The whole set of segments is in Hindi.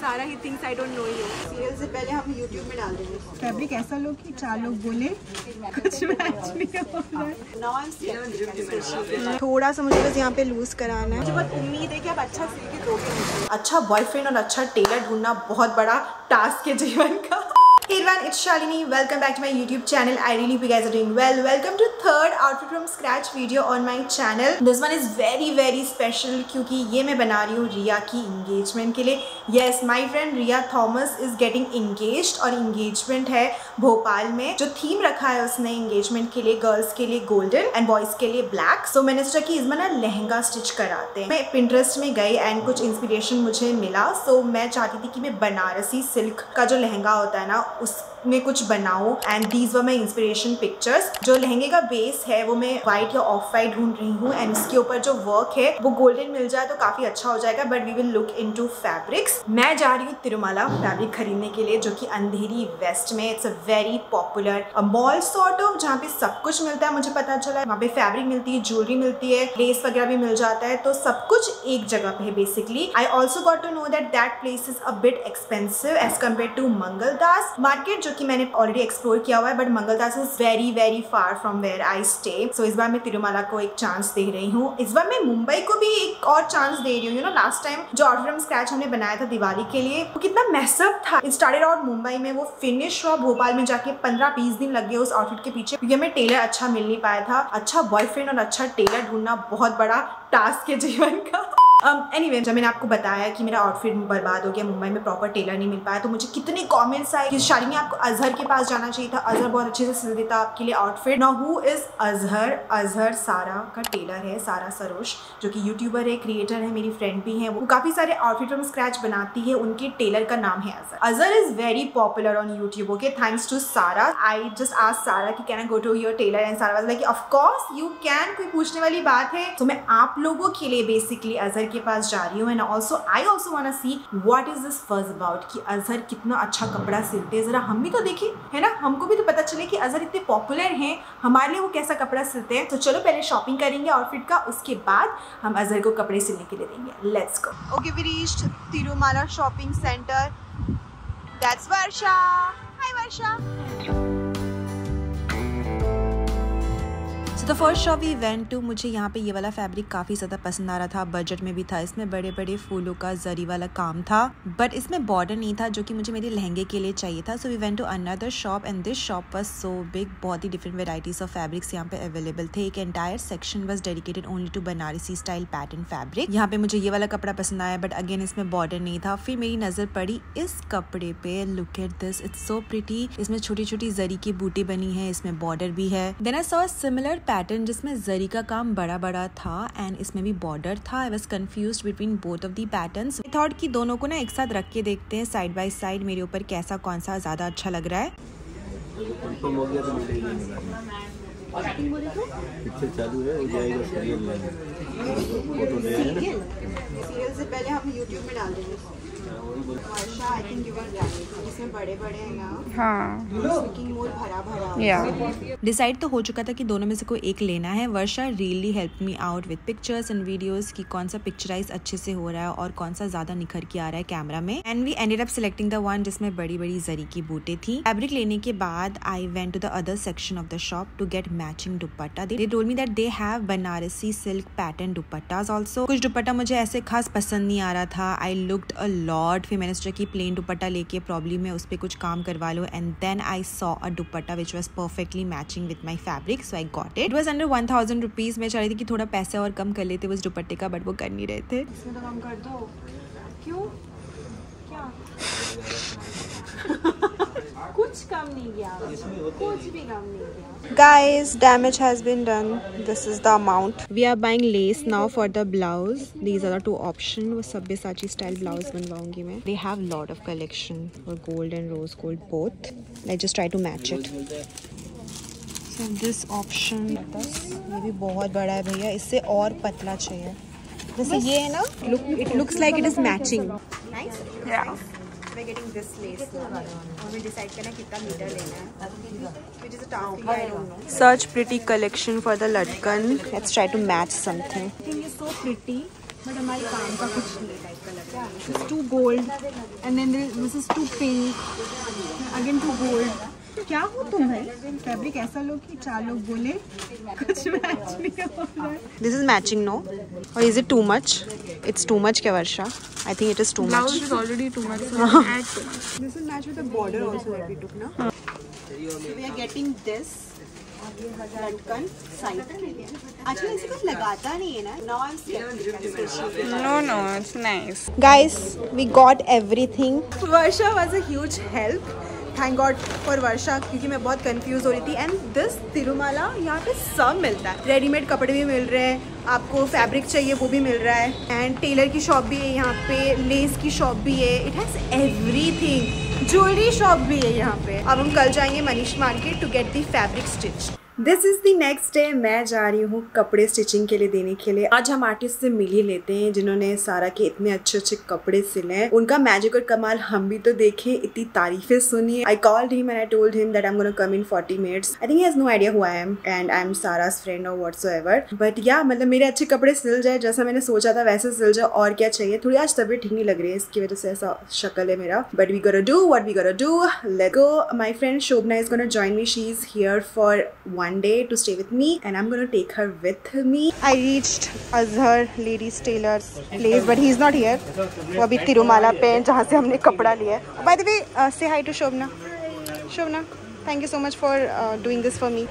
सारा ही things I don't know you. Serial से पहले हम YouTube में डाल देंगे। फैब्रिक ऐसा लो कि 4 लोग बोले कुछ मैच नहीं हो रहा है। थोड़ा सा मुझे बस यहाँ पे लूज कराना है। मुझे बहुत उम्मीद है कि आप अच्छा सिल के दोगे। अच्छा बॉयफ्रेंड और अच्छा टेलर ढूंढना बहुत बड़ा टास्क है जीवन का। Hey everyone, it's Shalini. Welcome back to my YouTube channel. I really hope you guys are doing well. Welcome to third outfit from scratch video on my channel. This one is very special क्योंकि ये मैं बना रही हूँ रिया की engagement के लिए. Yes, my friend Riya Thomas is getting engaged और engagement है भोपाल में. जो थीम रखा है उसने engagement के लिए गर्ल्स के लिए golden and boys के लिए black. So मैंने सोचा कि इसमें ना लहंगा स्टिच कराते हैं. मैं Pinterest में गई and कुछ इंस्पिरेशन मुझे मिला. So मैं चाहती थी कि मैं बनारसी सिल्क का जो लहंगा होता है ना उसमें कुछ बनाऊं and these were my inspiration pictures. जो लहंगे का बेस है वो मैं व्हाइट या ऑफ वाइट ढूंढ रही हूँ एंड इसके ऊपर जो वर्क है वो गोल्डन मिल जाए तो काफी अच्छा हो जाएगा, but we will look into fabrics. मैं जा रही हूँ तिरुमला फैब्रिक खरीदने के लिए जो कि अंधेरी वेस्ट में it's a very popular mall sort of जहाँ पे सब कुछ मिलता है। मुझे पता चला है वहाँ पे फैब्रिक मिलती है, ज्वेलरी मिलती है, लेस वगैरह भी मिल जाता है, तो सब कुछ एक जगह पे है basically. I also got to know that place is a bit expensive as compare to Mangaldas market जो कि मैंने ऑलरेडी एक्सप्लोर किया हुआ है, but Mangaldas is very far from where I stay. So इस बार मैं तिरुमला को एक चांस दे रही हूँ। इस बार मैं मुंबई को भी एक और चांस दे रही हूँ। यू नो लास्ट टाइम जो आउटफिट फ्रॉम स्क्रैच हमने बनाया था दिवाली के लिए वो कितना मैसअप था। इट स्टार्टेड आउट मुंबई में, वो फिनिश हुआ भोपाल में जाके 15-20 दिन लग गए उस आउटफिट के पीछे क्योंकि हमें टेलर अच्छा मिल नहीं पाया था। अच्छा बॉयफ्रेंड और अच्छा टेलर ढूंढना बहुत बड़ा टास्क है जीवन का। Anyway, जब मैंने आपको बताया कि मेरा आउटफिट बर्बाद हो गया, मुंबई में प्रॉपर टेलर नहीं मिल पाया, तो मुझे कितने कमेंट्स आए कि शालिनी आपको अजहर के पास जाना चाहिए था, अजहर बहुत अच्छे से सिल देता आपके लिए outfit. Now who is Azhar? Azhar Sara का टेलर है, सारा सरोश जो कि यूट्यूबर है, क्रिएटर है, मेरी फ्रेंड भी है। वो काफी सारे आउटफिट फ्रॉम स्क्रैच बनाती है, उनके टेलर का नाम है Azhar. Azhar is very popular on YouTube. Okay, thanks to Sara. I just asked Sara कि can I go to your tailor and Sara was like of course you can, कोई पूछने वाली बात है। तो मैं आप लोगों के लिए बेसिकली अजहर के पास जा रही हूँ and also I also want to see what is this first about कि अजहर कितना अच्छा कपड़ा सिलते हैं। जरा हम भी तो देखें, है ना, हमको भी तो पता चले कि अजहर इतने पॉपुलर हैं, हमारे लिए वो कैसा कपड़ा सिलते हैं। तो चलो पहले शॉपिंग करेंगे आउटफिट का, उसके बाद हम अजहर को कपड़े सिलने के लिए देंगे। Let's go. Okay, we reached Tirumala shopping centre. That's Varsha. Hi Varsha. The first shop we went to, मुझे यहाँ पे ये वाला फैब्रिक काफ़ी ज़्यादा पसंद आ रहा था, बजट में भी था। इसमें बड़े बड़े फूलों का जरी वाला काम था, बट इसमें बॉर्डर नहीं था जो कि मुझे मेरे लहंगे के लिए चाहिए था। So we went to another shop and this shop was so big. बहुत ही डिफरेंट वेराइटीज ऑफ फैब्रिक्स यहाँ पे अवेलेबल थे। एक entire section was dedicated only to Banarasi style pattern fabric. यहाँ पे मुझे ये वाला कपड़ा पसंद आया, बट अगेन इसमें बॉर्डर नहीं था। फिर मेरी नज़र पड़ी इस कपड़े पे। Look at this, it's so pretty. इसमें छोटी छोटी जरी की बूटी बनी है, इसमें बॉर्डर भी है। Then I saw similar pattern जिसमें जरी का काम बड़ा था एंड इसमें भी बॉर्डर था। I was confused between both of the patterns. I thought कि दोनों को ना एक साथ रख के देखते हैं साइड बाय साइड, मेरे ऊपर कैसा कौन सा ज्यादा अच्छा लग रहा है। पिक्चर चालू है, हो जाएगा सीरियल से पहले हम YouTube में डाल देंगे। वर्षा, I think you were right. इसमें बड़े-बड़े हैं ना। हाँ। Looking more भरा-भरा। डिसाइड तो हो चुका था कि दोनों में से कोई एक लेना है। Varsha really help me out with pictures and videos कि कौन सा पिक्चराइज अच्छे से हो रहा है और कौन सा ज्यादा निखर के आ रहा है कैमरा में। And we ended up selecting the one जिसमें बड़ी बड़ी जरी की बूटे थी। फैब्रिक लेने के बाद I went to the other section of the shop to get matching dupatta. They told me that they have Banarasi silk pattern dupattas also. कुछ दुपट्टा मुझे ऐसे खास पसंद नहीं आ रहा था। I looked a lot. फिर मैंने सोचा कि प्लेन दुपट्टा लेके प्रॉब्लम है उस पर कुछ काम करवा लो, and then I saw a dupatta which was perfectly matching with my fabric, so I got it. It was under 1000 rupees. मैं चाह रही थी कि थोड़ा पैसे और कम कर लेते उस दुपट्टे का, बट वो कर नहीं रहे थे। इसमें तो कम कर दो। क्यों? क्या? कुछ कम नहीं किया, कुछ भी कम नहीं किया। Guys, damage has been done. This is the amount. We are buying lace now for the blouse. These are the two options. वो सब्यसाची स्टाइल ब्लाउज बनवाऊंगी मैं। They have lot of collection for gold and rose gold both. Let's just try to match it. So this option, ये भी बहुत बड़ा है भैया, इससे और पतला चाहिए। जैसे ये है ना, it looks like it is matching. Nice. Yeah. We're getting this lace. हमें decide करना कितना मीटर लेना है. Which is a tough, I don't know. Such pretty collection for the latkan. Let's try to match something. I think it's so pretty, but हमारे काम का कुछ नहीं टाइप का लग This is too gold, and then this is too pink, again too gold. क्या हो तुम भाई? फैब्रिक ऐसा लो कि 4 लोग बोले कुछ मैच नहीं हो रहा है. This is matching, no? Or is it too much? It's too much, क्या Varsha? I think it is too much. Blouse is already too much. So add too much. This will match with the border also that we took, na? So we are getting this. लटकन साइड के लिए. आजकल ऐसे कुछ लगाता नहीं है ना. Now I'm skeptical. No, it's nice. Guys, we got everything. Varsha was a huge help. Thank God for वर्षा, क्योंकि मैं बहुत कंफ्यूज हो रही थी. एंड दिस तिरुमाला यहाँ पे सब मिलता है. रेडीमेड कपड़े भी मिल रहे हैं, आपको फैब्रिक चाहिए वो भी मिल रहा है, एंड टेलर की शॉप भी है यहाँ पे, लेस की शॉप भी है. It has everything. Jewellery shop भी है यहाँ पे. अब हम कल जाएंगे Manish market to get the fabric stitch. This is the next day. मैं जा रही हूँ कपड़े स्टिचिंग के लिए देने के लिए. आज हम आर्टिस्ट से मिल ही लेते हैं जिन्होंने सारा के इतने अच्छे अच्छे कपड़े सिले हैं. उनका मैजिक और कमाल हम भी तो देखें, इतनी तारीफें सुनी. I called him and I told him that I am gonna come in 40 minutes. I think he has no idea who I am and I am Sara's friend और व्हाटसोएवर. बट या मतलब मेरे अच्छे कपड़े सिल जाए, जैसा मैंने सोचा था वैसे सिल जाए. और क्या चाहिए. थोड़ी आज तबीयत ठीक नहीं लग रही है, इसकी वजह से ऐसा शक्ल है मेरा. But we gonna do what we gonna do. Let's go. My friend Shobhana is gonna join me. She is here for 1 day to stay with me and I'm going to take her with me. I reached Azhar Ladies Tailor's place but he's not here. वो अभी तिरुमाला पे जहाँ से हमने कपड़ा लिया है. By the way, say hi to Shobna. Shobna, thank you so much for doing this for me.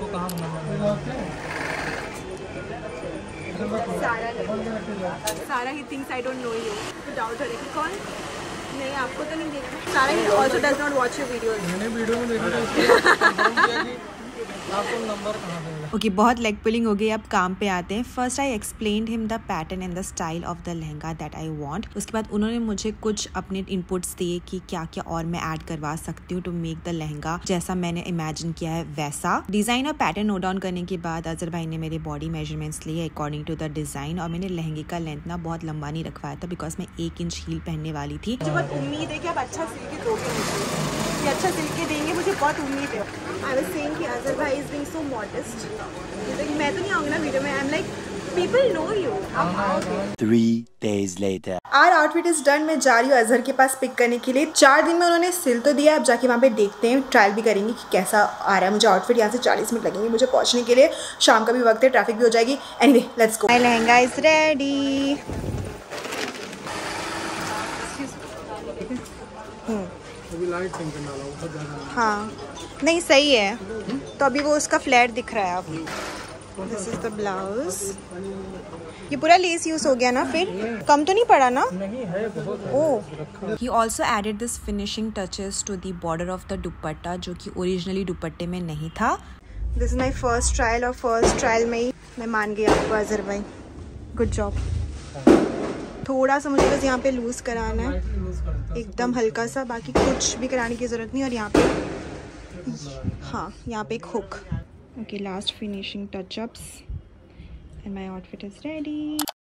Sara he thinks I don't know you. Doubt her. कौन? नहीं, आपको तो नहीं देखा. Sara he also does not watch your videos. मैंने वीडियो में देखा था. ओके, बहुत लेग पुलिंग हो गई. अब काम पे आते हैं. First I explained him the pattern and the style of the lehenga that I want. उसके बाद उन्होंने मुझे कुछ अपने इनपुट्स दिए कि क्या क्या और मैं ऐड करवा सकती हूँ टू मेक द लहंगा जैसा मैंने इमेजिन किया है वैसा. डिज़ाइन और पैटर्न नोट डाउन करने के बाद अजहर भाई ने मेरे बॉडी मेजरमेंट्स लिए अकॉर्डिंग टू द डिज़ाइन. और मैंने लहंगे का लेंथ ना बहुत लंबा नहीं रखवाया था बिकॉज मैं 1 इंच हील पहनने वाली थी. मुझे बहुत उम्मीद है कि आप अच्छा सिल के दोगे, कि अच्छा सिल के देंगे. मुझे बहुत उम्मीद है. आई वाज सेइंग कि अजहर भाई इज बीइंग सो मॉडेस्ट. मैं तो नहीं आऊँगी ना वीडियो में. I am like people know you. 3 days later. Our outfit is done. मैं जा रही हूँ अजहर के पास पिक करने के लिए. 4 दिन में उन्होंने सिल तो दिया. अब जाके वहाँ पे देखते हैं, ट्रायल भी करेंगे कि कैसा आ रहा है. मुझे आउटफिट यहाँ से 40 मिनट लगेंगे मुझे पहुँचने के लिए. शाम का भी वक्त है, ट्रैफिक भी हो जाएगी. Anyway let's go. My lehenga is ready. हाँ नहीं सही है. तो अभी वो उसका फ्लैट दिख रहा है. अब दिस इज द ब्लाउज. ये पूरा लेस यूज हो गया ना, फिर कम तो नहीं पड़ा ना? नहीं है बहुत. Oh, he also added this finishing touches to the border of the dupatta जो कि ओरिजिनली दुपट्टे में नहीं था. This is my first trial और फर्स्ट ट्रायल में ही मैं मान गई आपको अजहर भाई. Good job. थोड़ा सा मुझे बस यहाँ पे लूज कराना है, एकदम हल्का सा. बाकी कुछ भी कराने की ज़रूरत नहीं. और यहाँ पे हाँ, यहाँ पे एक hook. Okay, last finishing touchups and my outfit is ready.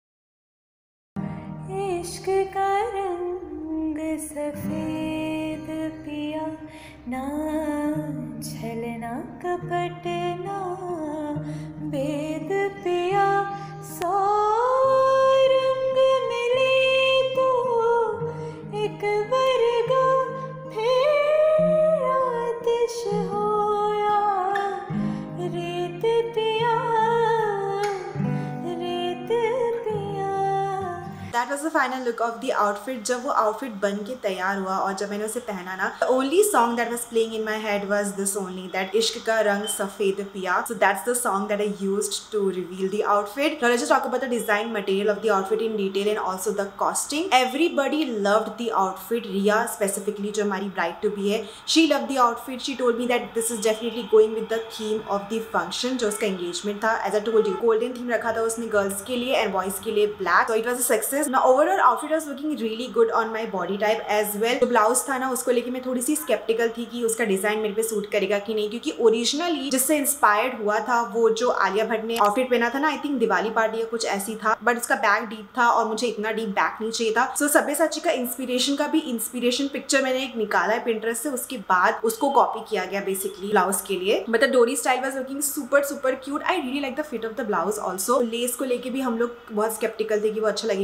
इश्क का रंग सफेद पिया, ना छलना कपट ना भेद पिया. सौ रंग मिले तो एक वर्गा फिर आतिश होया. रेत पिया, रेत पिया. That was the final look of the outfit. जब वो आउटफिट बन के तैयार हुआ और जब मैंने उसे पहना ना, the only song that was playing in my head was this only, that इश्क का रंग सफेद पिया. So that's the song that I used to reveal the outfit. Now let's talk about the design material of the outfit in detail and also the costing. Everybody loved the outfit. Riya specifically जो हमारी ब्राइड टू बी है, she loved the outfit. She told me that this is definitely going with the theme of the function जो उसका एंगेजमेंट था. As I told you, golden theme रखा था उसने गर्ल्स के लिए एंड बॉयज के लिए black. So it was a success. Now overall outfit was looking really good on my body type as well. जो ब्लाउज था ना, उसको लेके मैं थोड़ी सी स्केप्टिकल थी कि उसका डिजाइन मेरे पे सूट करेगा कि नहीं, क्योंकि ओरिजिनली जिससे इंस्पायर्ड हुआ था वो जो आलिया भट्ट ने आउटफिट पहना था ना, आई थिंक दिवाली पार्टी या कुछ ऐसी था, बट उसका बैक डीप था और मुझे इतना डीप बैक नहीं चाहिए था. सो सब्यसाची का इंस्पिरेशन का भी इंस्पिरेशन पिक्चर मैंने एक निकाला है पिंटरेस्ट से, उसके बाद उसको कॉपी किया गया बेसिकली ब्लाउज के लिए. बट द डोरी style was looking super cute. I really like the fit of the blouse also. Lace को लेके भी हम लोग बहुत स्केप्टिकल थे कि वो अच्छा लगेगा कि नहीं,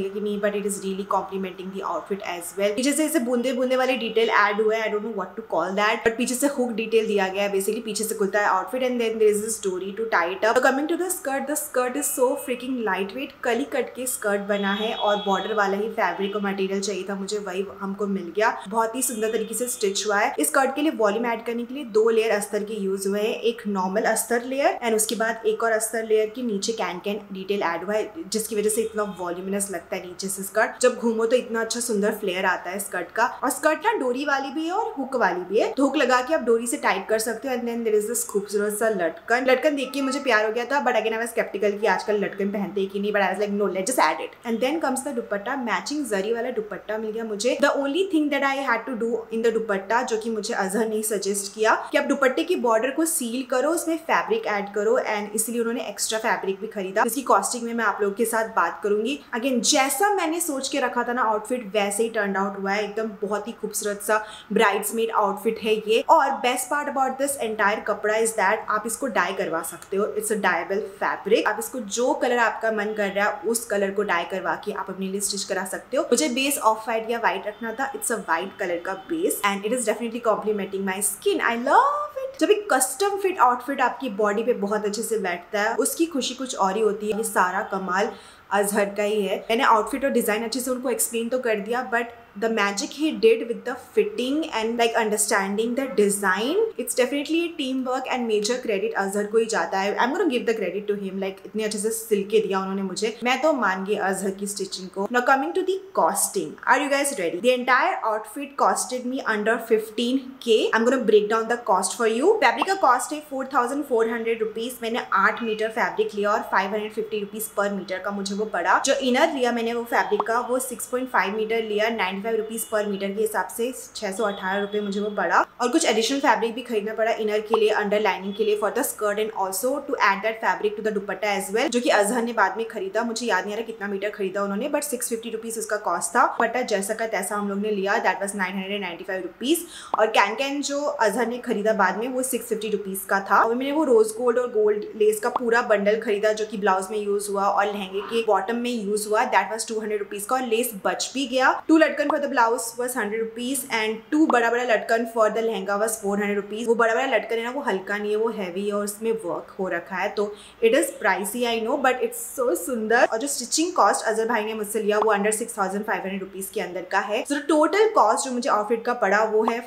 but it is really complimenting the outfit as well. पीछे से ऐसे बूंदे बूंदे वाले डिटेल ऐड हुए हैं, I don't know what to call that, but पीछे से हुक डिटेल दिया गया है। बेसिकली पीछे से खुलता है outfit and then there is a story to tie it up. Coming to the skirt is so fricking light weight, कली कट के स्कर्ट बना है और बॉर्डर वाला ही फैब्रिक और मटेरियल चाहिए था मुझे, वही हमको मिल गया। बहुत ही सुंदर तरीके से स्टिच हुआ है। इस स्कर्ट के लिए वॉल्यूम ऐड करने के लिए 2 लेयर अस्तर के यूज हुए हैं, एक नॉर्मल अस्तर लेयर एंड उसके बाद एक और अस्तर लेयर के नीचे कैन डिटेल ऐड हुआ है, जिसकी वजह से इतना वॉल्यूमिनस लगता है नीचे से स्कर्ट। जब घूमो तो इतना अच्छा सुंदर फ्लेयर आता है स्कर्ट का। और स्कर्ट ना डोरी वाली भी है और हुक वाली भी है, तो हुक लगा के आप डोरी से टाइट कर सकते हो and then there is this खूबसूरत सा लटकन देख के मुझे प्यार हो गया था, but again I was sceptical कि आजकल लटकन पहनते हैं कि नहीं, but I was like no let's just add it. And then comes the dupatta, matching जरी वाला दुपट्टा मिल गया मुझे। The only thing that I had to do in the dupatta, जो कि मुझे अजहर ने सजेस्ट किया कि आप दुपट्टे की बॉर्डर को सील करो, उसमें फैब्रिक ऐड करो, एंड इसलिए उन्होंने एक्स्ट्रा फैब्रिक भी खरीदा, जिसकी कॉस्टिंग में मैं आप लोगों के साथ बात करूंगी। अगेन जैसा मैंने सोच के रखा था ना आउटफिट, वैसे ही टर्न आउट हुआ है। एकदम बहुत ही खूबसूरत सा ब्राइड्समेड आउटफिट है ये। और best part about this entire कपड़ा इज दैट आप इसको डाई करवा सकते हो, इट्स अ डायबल फैब्रिक। आप इसको जो कलर आपका मन कर रहा है उस कलर को डाई करवा के आप अपने लिए स्टिच करा सकते हो। मुझे बेस ऑफ वाइट या वाइट रखना था, इट्स अ वाइट कलर का base and it is definitely complimenting my skin, I love it. जब एक कस्टम फिट आउटफिट आपकी बॉडी पे बहुत अच्छे से बैठता है, उसकी खुशी कुछ और ही होती है। ये सारा कमाल अजहर का ही है। मैंने आउटफिट और डिजाइन अच्छे से उनको एक्सप्लेन तो कर दिया, but the magic he did with the fitting and like understanding the design, it's definitely a teamwork and major credit Azhar को ही जाता है। I'm gonna give the credit to him, like इतने अच्छे से सिल के दिया उन्होंने मुझे, मैं तो मान गई अजहर की स्टिचिंग को। Now coming to the costing, are you guys ready? The entire outfit costed me under 15K. I'm gonna break down the cost for you. Fabric का कॉस्ट है 4,400 रुपीज। मैंने 8 मीटर फैब्रिक लिया और 550 रुपीज पर मीटर का मुझे वो पड़ा। जो इनर लिया मैंने वो फैब्रिक का, वो 6.5 मीटर लिया, 95 रुपीज पर मीटर के हिसाब से 618 रुपए मुझे वो पड़ा। और कुछ एडिशनल फैब्रिक भी खरीदना पड़ा इनर के लिए, अंडर लाइनिंग के लिए, for the skirt and also to add that fabric to the dupatta as well, जो कि अजहर ने बाद में खरीदा। मुझे याद नहीं आ रहा कितना मीटर खरीदा उन्होंने, बट 650 रुपीज उसका कॉस्ट था। दुपट्टा जैसा का तैसा हम लोग ने लिया, दैट वाज 995 रुपीज। और कैन जो अजहर ने खरीदा बाद में वो 650 रुपीज का था। और मैंने वो रोज गोल्ड और गोल्ड लेस का पूरा बंडल खरीदा, जो कि ब्लाउज में यूज हुआ और लहंगे के बॉटम में यूज हुआ, दैट वाज 200 रुपीज का। और लेस बच भी गया। 2 लटकन for the blouse was 100 rupees and 2 बड़ा बड़ा लटकन for the lehenga was 400 rupees. वो बड़ा बड़ा लटकन है ना, वो हल्का नहीं है, वो हैवी है और उसमें वर्क हो रखा है, तो it is pricey I know, but it's so सुंदर। और जो स्टिचिंग कॉस्ट अजहर भाई ने मुझसे लिया वो अंडर 6,500 रुपीज के अंदर का है। तो टोटल कॉस्ट जो मुझे आउटफिट का पड़ा वो है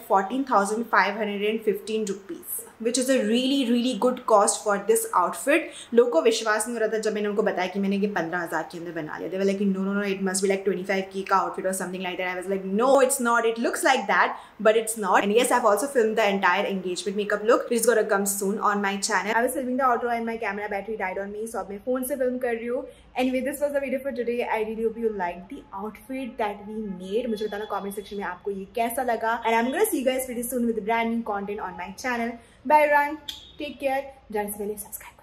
14,515 rupees, which is a really really good cost for this outfit. लोगों को विश्वास नहीं हो रहा था जब मैंने उनको बताया कि मैंने ये 15,000 के अंदर बना लिया। They were like no it must be like 25K का आउटफिट और something like that. I was like no it's not, it looks like that but it's not. And yes, I have also filmed the entire engagement makeup look, which is gonna come soon on my channel. I was filming the outro and my camera battery died on me, so अब मैं फोन से फिल्म कर रही हूँ। Anyway, this was the video for today. I really hope you like the outfit that we made. मुझे बताना कमेंट सेक्शन में आपको ये कैसा लगा। And I am gonna see you guys very soon with brand new content on my channel. Bye everyone, take care. जाने से पहले सब्सक्राइब